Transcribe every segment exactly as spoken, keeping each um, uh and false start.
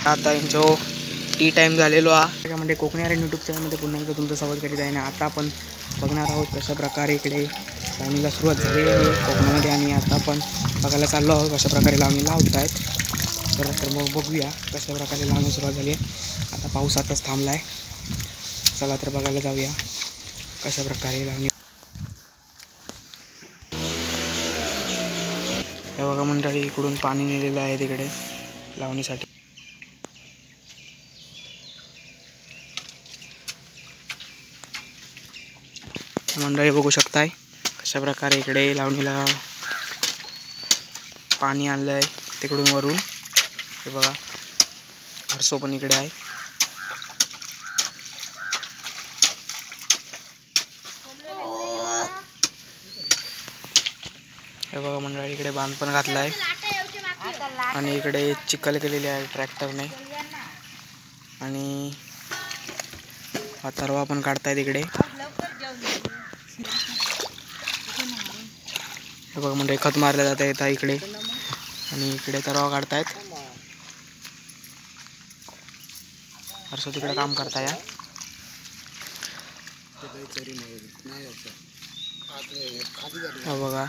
आता यांचो T time झालेलो हा त्याच्यामध्ये कोकणी आर्यन यूट्यूब चॅनलमध्ये पुन्हा एकदा तुमचं स्वागत करीत आहे. आणि आता आपण बघणार आहोत कशा प्रकारे इकडे लावणीला सुरुवात झालेली आहे कोकणामध्ये. आणि आता आपण बघायला चाललो आहोत कशा प्रकारे लावणी लावत आहेत. तर तर मग बघूया कशा प्रकारे लावणी सुरुवात झाली आहे. आता पाऊस आताच थांबला आहे. चला तर बघायला जाऊया कशा प्रकारे लावणी. हे बघा मंडळी, इकडून पाणी नेलेलं आहे तिकडे लावणीसाठी. मंडळी बघू शकताय कशा प्रकारे इकडे लावणीला पाणी आणलं आहे तिकडून वरून. हे बघा हरसो पण इकडे आहे. हे बघा मंडळी, इकडे बांध पण घातला आहे आणि इकडे चिखल केलेली आहे ट्रॅक्टरने. आणि हा तरवा पण काढतायत इकडे. हे बघा म्हणजे खत मारलं जात आहे इकडे आणि इकडे तरवा काढतायत. हर्षो तिकडे काम करताय. हा बघा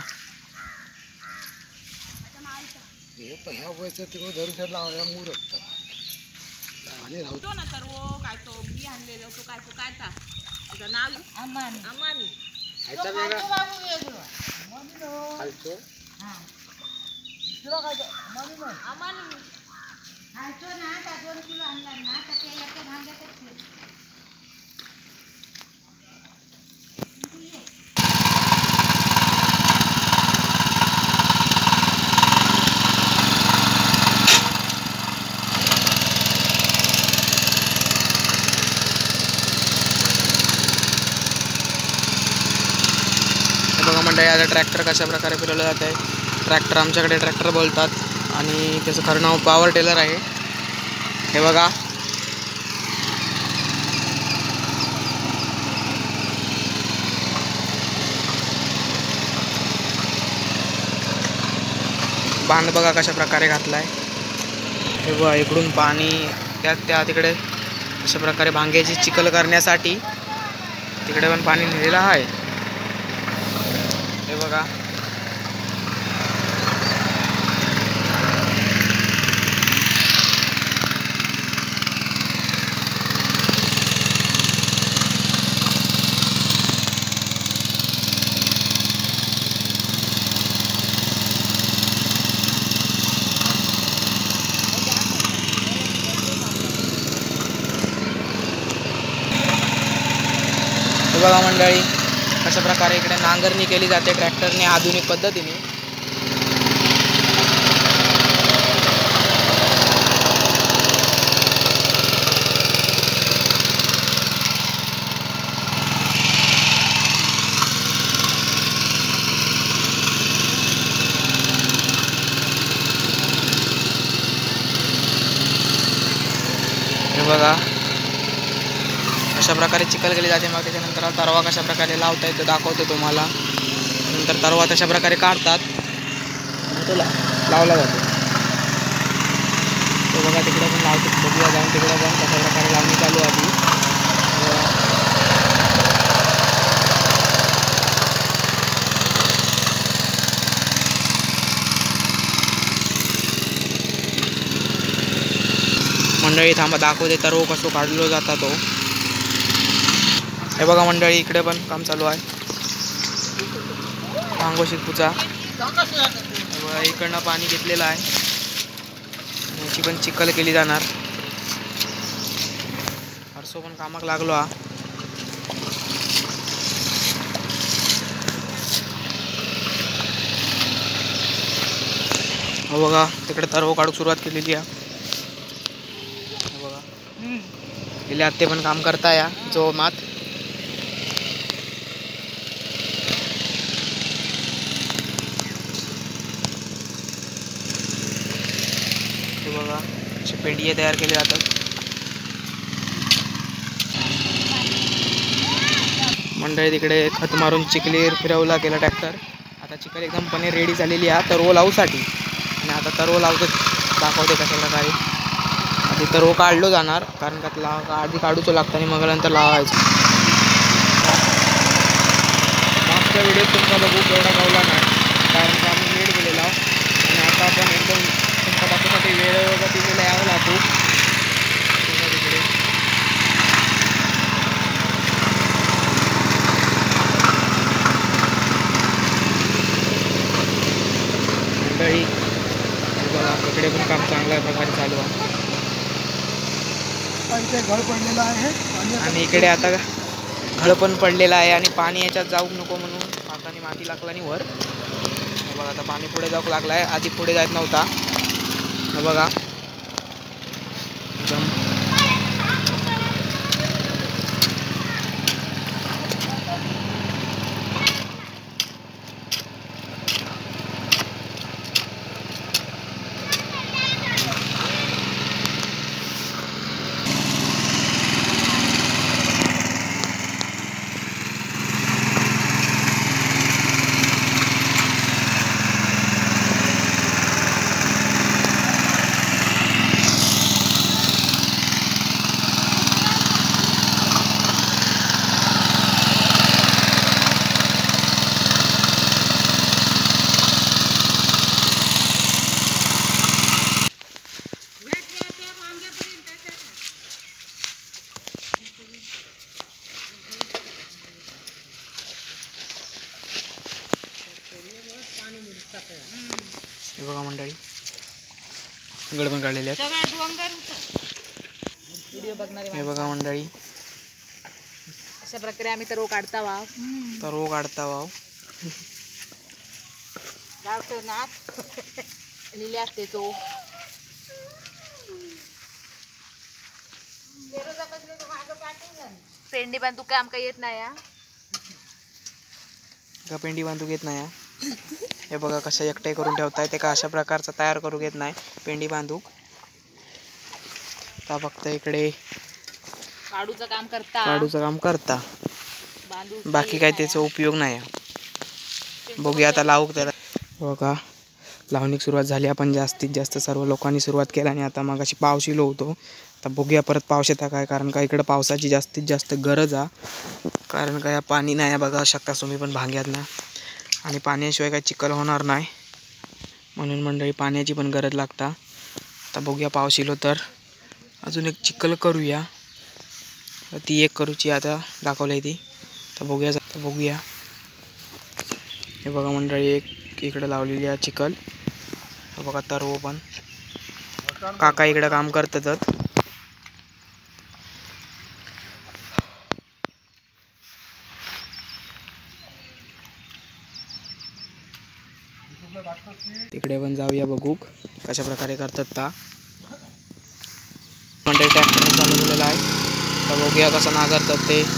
मंडळी, आता ट्रॅक्टर कशा प्रकारे फिरवलं जात आहे. ट्रॅक्टर आमच्याकडे ट्रॅक्टर बोलतात आणि त्याचं खरं नाव पॉवर टेलर आहे. हे बघा बांध बघा कशा प्रकारे घातला आहे. हे बघा इकडून पाणी त्यात त्या तिकडे अशा प्रकारे भांग्याची चिखल करण्यासाठी तिकडे पण पाणी नेलेलं आहे. हे बघा हे बघा मंडळी कशा प्रकारे इकडे नांगरणी केली जाते ट्रॅक्टरने आधुनिक पद्धतीने. हे बघा अशा प्रकारे चिखल केली जाते. मग त्याच्यानंतर तरवा कशा प्रकारे लावता येतो दाखवतो तुम्हाला. नंतर तरवा तशा प्रकारे काढतात तो लावला जातो. तो बघा तिकडे पण लावतो. बघूया जाऊन तिकडे जाऊन कशा प्रकारे लावणी चालू आधी. मंडळी थांबा दाखवते तरव कसं काढलो जाता तो. हे बघा मंडळी, इकडे पण काम चालू आहे भांगो शिरपूचा. बघा इकडनं पाणी घेतलेलं आहे. याची पण चिखल केली जाणार. हरसो पण कामाक लागलो हा. हो बघा तिकडे तरव काढूक सुरुवात केलेली आहे. बघा गेले आत्ते पण काम करताय जो मात. बघा असे पेंडिये तयार केले जातात. मंडळी तिकडे खत मारून चिखली फिरवला गेला ट्रॅक्टर. आता चिखल एकदम पणे रेडी झालेली आहे तरव लावूसाठी. आणि आता तरव लावतो दाखवते कशा प्रकारे. आधी तर काढलो जाणार कारण का त्याला आधी काढूचो लागतं आणि मग नंतर लावायचं. मागच्या व्हिडिओत तुमचा बघू एवढा गावला नाही कारण का आम्ही लेट गेलेला आणि आता आपण एकदम तुमचा दाखवण्यासाठी वेळ वगैरे दिलेला यावं लागू तिकडे. मंडळी बघा इकडे पण काम चांगल्या प्रकारे चालू आहे घर पडलेलं आहे आणि इकडे आता घळ पण पडलेला आहे आणि पाणी याच्यात जाऊ नको म्हणून हाताने माती लागला आणि वर बघा आता पाणी पुढे जाऊ लागला आहे. आधी पुढे जात नव्हता बघा एकदम हे बघा मंडळी गड पण काढलेले आहेत. हे बघा मंडळी अशा प्रकारे आम्ही तरो काढता वाव तरो काढता वाव गावतो ना लिहिले असते तो पेंडी बांधू काय आमका येत नाही या का पेंडी बांधू घेत नाही. हे बघा कशा एकटे करून ठेवताय ते का अशा प्रकारचा तयार करू घेत नाही पेंडी बांधूक. आता फक्त इकडे काढूचं काम करता काढूचं काम करता बांधू बाकी काही त्याचा उपयोग नाही. बघूया आता लावूक त्याला. बघा लावणीक सुरुवात झाली. आपण जास्तीत जास्त सर्व लोकांनी सुरुवात केली आणि आता मग अशी पाऊस येलो होतो. आता बघूया परत पाऊस येता काय कारण का इकडं पावसाची जास्तीत जास्त गरज आहे कारण का या पाणी नाही बघा शकता तुम्ही पण भांग्यात ना आणि पाण्याशिवाय काय चिखल होणार नाही म्हणून मंडळी पाण्याची पण गरज लागता. आता बघूया पाऊस येलो तर अजून एक चिखल करूया. ती एक करूची आता दाखवली ती तर बघूया तर बघूया. हे बघा मंडळी एक इकडे लावलेली आहे चिखल. बघा तरव पण काका इकडे काम करतात. तिकडे पण जाऊया बघू कशा प्रकारे करतात ता. मंडळी ट्रॅक्टरने चालवलेला आहे तर बघूया कसं नांगरतात ते.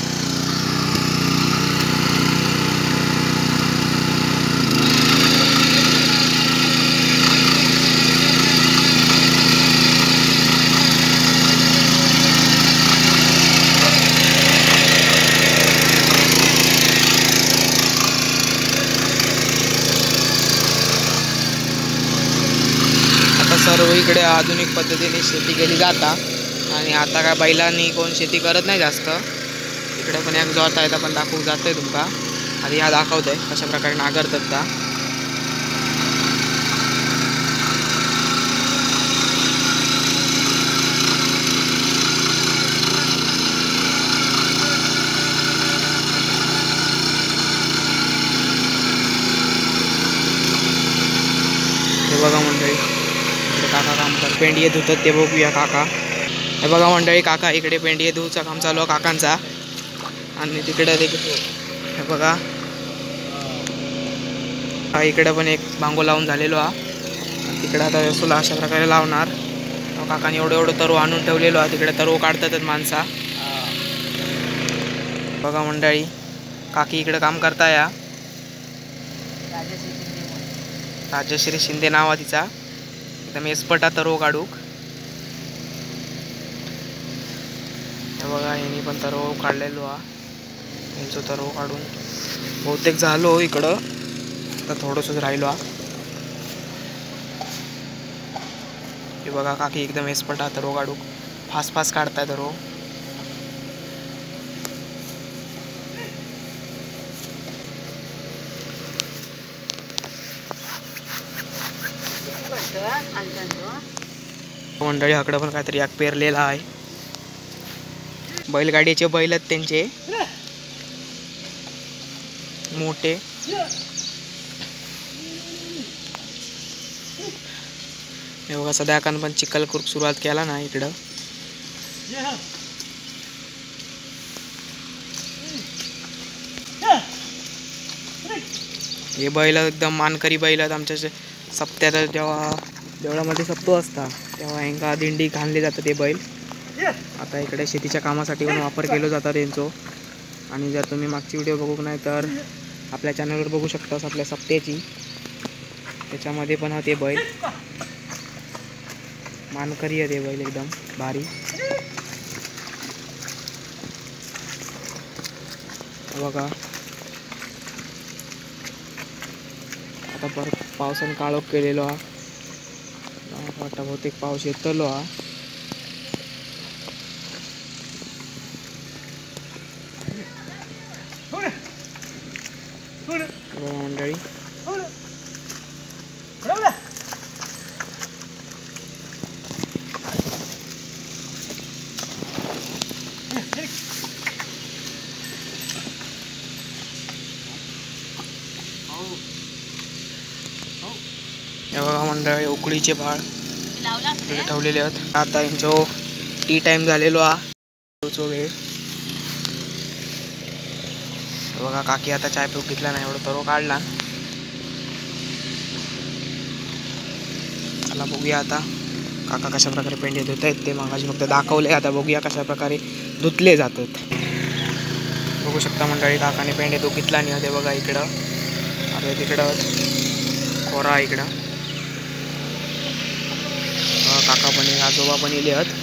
सर्व इकडे आधुनिक पद्धतीने शेती केली जाता आणि आता काय बैलांनी कोण शेती करत नाही जास्त. इकडे पण एक जोत आहे पण दाखवू जातोय तुमका. आधी ह्या दाखवतोय कशा प्रकारे नांगरतात ता. हे बघा मंडळी काका काम कर पेंडी धुतात ते बघूया काका. हे बघा मंडळी काका इकडे पेंडी धुचं काम चालू आहे काकांचा आणि तिकडे हे बघा इकडे पण एक बांगो लावून झालेलो हा. तिकडे आता रसोला अशा प्रकारे लावणार. काकाने एवढं एवढं तरू आणून ठेवलेलो आहे. तिकडे तरू काढतातच माणसा. बघा मंडळी काकी इकडे काम करता या. राजश्री शिंदे नाव आहे तिचा. एकदम एक्सपर्ट आहे तरो काढूक. हे बघा यांनी पण तरो काढलेलो हा. यांचं तरो काढून बहुतेक झालो इकडं आता थोडंसंच राहिलो हा. हे बघा काकी एकदम एक्सपर्ट आहात रो काढूक फास्ट फास्ट काढतायत रो. मंडळी आकडं पण काहीतरी एक पेरलेला आहे. बैलगाडीचे बैल आहेत त्यांचे मोठे. हे बघा सध्या पण चिखल करूक सुरुवात केला ना इकडं. हे बैल एकदम मानकरी बैल आहेत आमच्या सप्त्यात जेव्हा देवळामध्ये सप्तो असता तेव्हा हेंका दिंडी घालले जातं ते बैल. आता इकडे शेतीच्या कामासाठी पण वापर केला जाता त्यांचो. आणि जर तुम्ही मागची व्हिडिओ बघू नाही तर आपल्या चॅनलवर बघू शकता आपल्या सप्त्याची, त्याच्यामध्ये पण हा ते बैल मानकरी आहे. ते बैल एकदम भारी. बघा आता परत पावसाने काळोख केलेलो हा. वाटतं बहुतेक पाऊस येतलो हा. मंडळी हे बघा मंडळी उकळीचे भाळ ठेवलेले आहेत. आता यांचो टी टाइम झालेलो हा वेळ. बघा काकी आता चाय पिऊ घेतला नाही एवढं तरो काढला. चला बघूया आता काका कशा प्रकारे पेंडे धुत आहेत ते मागाशी फक्त दाखवले. आता बघूया कशा प्रकारे धुतले जातात. बघू शकता मंडळी काकाने पेंडे तो घेतला नाही होते. बघा इकडं आता तिकडं खोरा इकडं काका पण आजोबा पण इले आहेत.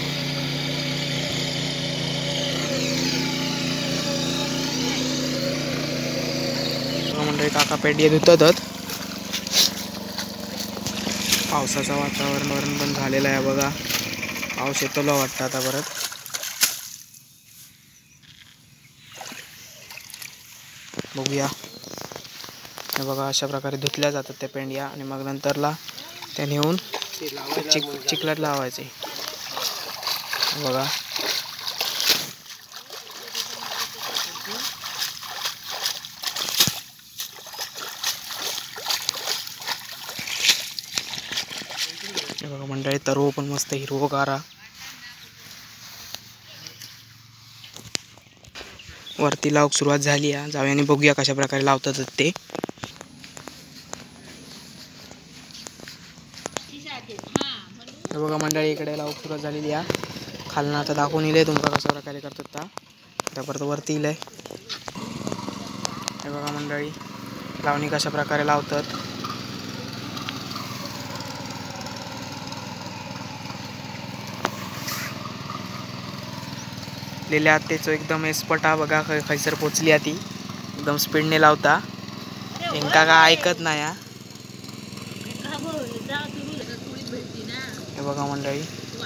मंडळी काका पेंडे धुतात. पावसाचं वातावरण पण झालेलं आहे. बघा पाऊस येतोला वाटतं आता परत. बघूया हे बघा अशा प्रकारे धुतल्या जातात त्या पेंड्या आणि मग नंतरला त्या नेऊन चिक चिखलात लावायचे. बघा हे बघा मंडळी तरो पण मस्त हिरवगारा. वरती लावूक सुरुवात झाली आहे. जाऊया आणि बघूया कशा प्रकारे लावतात ते. हे बघा मंडळी इकडे लावूक सुरुवात झालेली आहे. खालना आता दाखवून इले तुमका कशा प्रकारे करतात त्या परत वरती इले. हे बघा मंडळी लावणी कशा प्रकारे लावतात. लिहिल्या आत्तेचो एकदम एक्सपर्ट हा. बघा खै खैसर पोचली ती एकदम स्पीडने लावता. इंका का ऐकत नाही हा. हे बघा मंडळी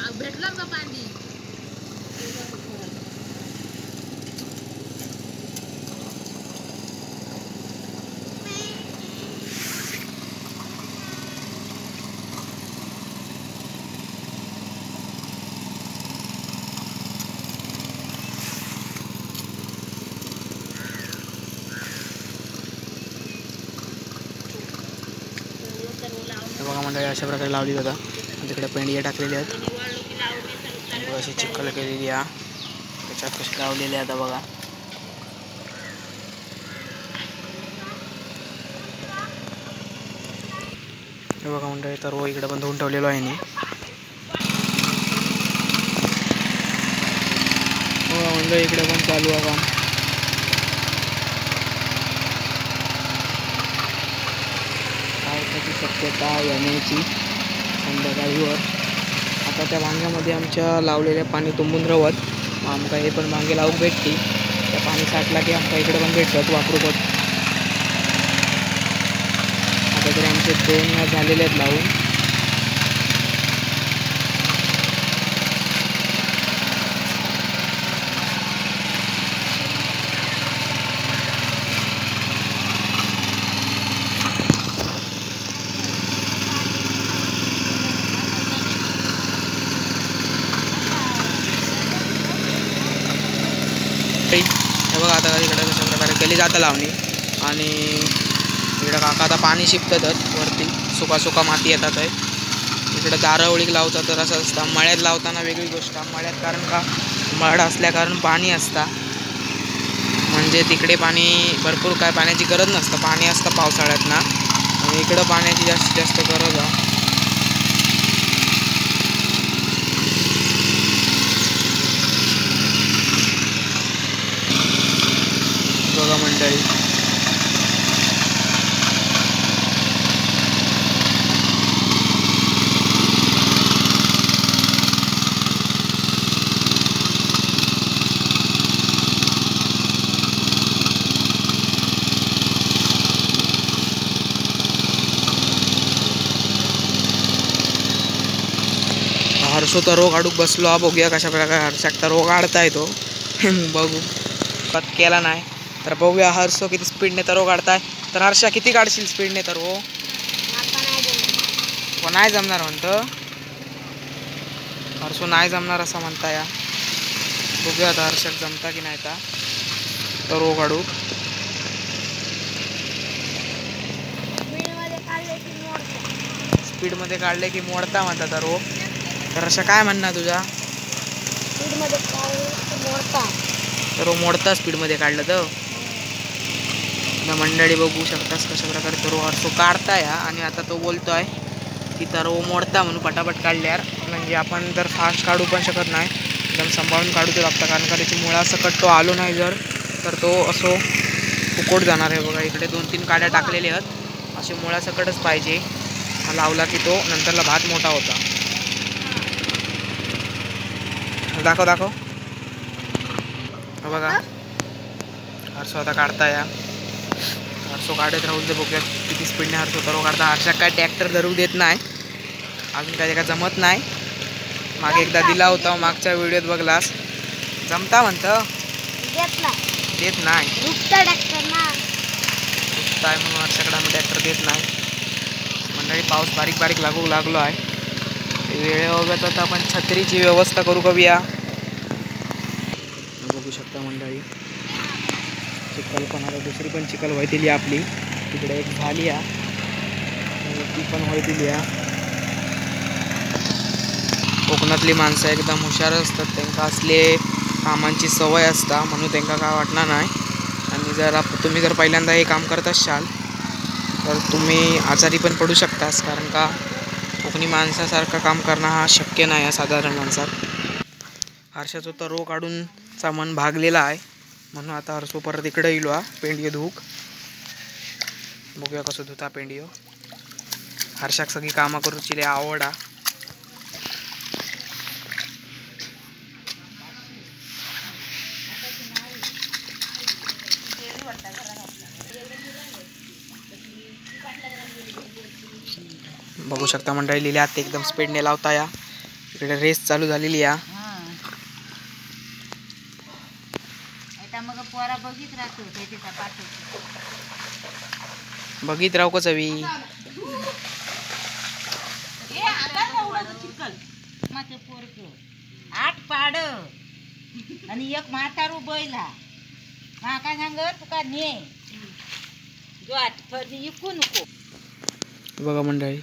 बघा मंडळी अशा प्रकारे लावली जातात. तिकडे पेंडिया टाकलेली आहेत. अशी चिखल केलेली आहे. त्याच्यात कशी लावलेली आहे आता बघा. हे बघा मंडळी तर रो इकडे पण धुवून ठेवलेलो आहे नी. हो मंडळी इकडे पण चालू आहे काम. पावसाची शक्यता येण्याची संध्याकाळीवर. आता त्या वांग्यामध्ये आमच्या लावलेल्या पाणी तुंबून राहत. आमका हे पण वांगे लावूक भेटते. त्या पाणी साठला की आमच्या इकडे पण भेटतात वापरू पण. आता तरी आमचे दोन झालेले आहेत लावून. आता इकडे कशा प्रकारे केली जातं लावणी. आणि इकडं काका आता पाणी शिपतात वरती, सुका सुका माती येतात आहे. इकडे दारवळीक लावतात तर असं असतं. मळ्यात लावताना वेगळी गोष्ट, मळ्यात कारण का मळ असल्या कारण पाणी असतं, म्हणजे तिकडे पाणी भरपूर काय पाण्याची गरज नसतं, पाणी असतं पावसाळ्यात ना. आणि इकडं पाण्याची जास्तीत जास्त गरज आहे. बघा मंडळी, हर्षो तर रोग काढूक बसलो हा. बघूया कशा प्रकारे हर्षाक तर रोग काढता येतो. बघू कट केला नाही तर बघूया हर्षो किती स्पीडने तर रोग काढताय. तर हर्षा किती काढशील स्पीडने तर हो? नाही जमणार म्हणतं हर्षो, नाही जमणार असं म्हणता या. बघूया आता हर्षाक जमता की नाही तर रोग काढू. स्पीडमध्ये काढले की मोडता म्हणतात तर रोग. तर अशा काय म्हणणं तुझा? तर मोडता स्पीडमध्ये काढलं तर मंडळी बघू शकतास कशा प्रकारे तो हर्षो काढताय. आणि आता तो बोलतोय की तर मोडता म्हणून पटापट काढल्यावर, म्हणजे आपण तर फास्ट काढू पण शकत नाही, एकदम सांभाळून काढू तर लागतं. कारण का त्याची मुळा सकट तो आलो नाही जर तर तो असो फुकोट जाणार आहे. बघा इकडे दोन तीन काड्या टाकलेल्या आहेत, असे मुळा सकटच पाहिजे. लावला की तो नंतरला भात मोठा होता. दाखव दाखव बघा हर्षो आता काढता या. हर्षो काढत राहून ते बघूया किती स्पीडने हर्षो तर काढता. हर्षाक काय ट्रॅक्टर धरू देत नाही, अजून काय काय जमत नाही. मागे एकदा दिला होता, मागच्या व्हिडिओत बघलास. जमता म्हणतं देत नाही, काय म्हणून हर्षाकडे आम्ही ट्रॅक्टर देत नाही. मंडळी पाऊस बारीक बारीक लागू लागलो आहे. वेळेवर आता आपण छत्रीची व्यवस्था करू करूया. बघू शकता मंडळी चिखल पण आता दुसरी पण चिखल व्हायली आपली. तिकडे एक झाली आहे, ती पण व्हायली आहे. कोकणातली माणसं एकदम हुशार असतात, त्यांना असले कामांची सवय असता म्हणून त्यांना काय वाटणार नाही. आणि जर तुम्ही जर पहिल्यांदा हे काम करत असाल तर तुम्ही आजारी पण पडू शकतास. कारण का कोकणी माणसासारखं काम करणं हा शक्य नाही आहे साधारण माणसात. हर्षाचं तर रो काढूनचा मन भागलेला आहे, म्हणून आता हर्षो परत इकडे येलो हा पेंडिओ धूक. बघूया कसं धुता पेंडिओ. हर्षाक सगळी कामं करूची आवड हा. बघू शकता मंडळी लिहिल्या ते एकदम स्पीडने लावता या. इकडे रेस चालू झालेली या. बघित राहू कच हवी. आठ पाड आणि एक म्हातारू बैल हा. माका सांग तुका ने जो आठ फरनी इकू नको. बघा मंडळी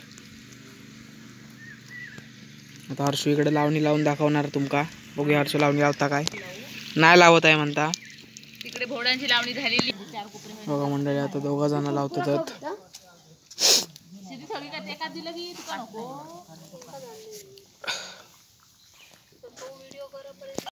आता हर्षू इकडे लावणी लावून दाखवणार तुमका. बघूया हर्षू लावणी लावता काय. नाही लावत आहे म्हणता. तिकडे घोड्यांची लावणी झालेली. बघा मंडळी आता दोघा जण लावतात. सगळी का एका दिलं की तुका नको.